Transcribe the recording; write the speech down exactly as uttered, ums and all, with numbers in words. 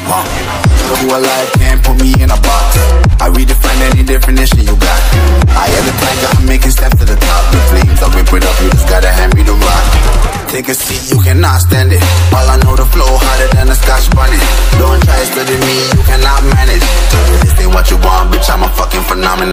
punk. Who alive can't put me in a box. I redefine any definition you got. I am the tiger, I'm making steps to the top. The flames, I'll rip it up, you just gotta hand me the rock. Take a seat, you cannot stand it. All I know, the flow harder than a scotch bonnet. Don't try studying me, you cannot manage. This ain't what you want, bitch, I'm a fucking phenomenon.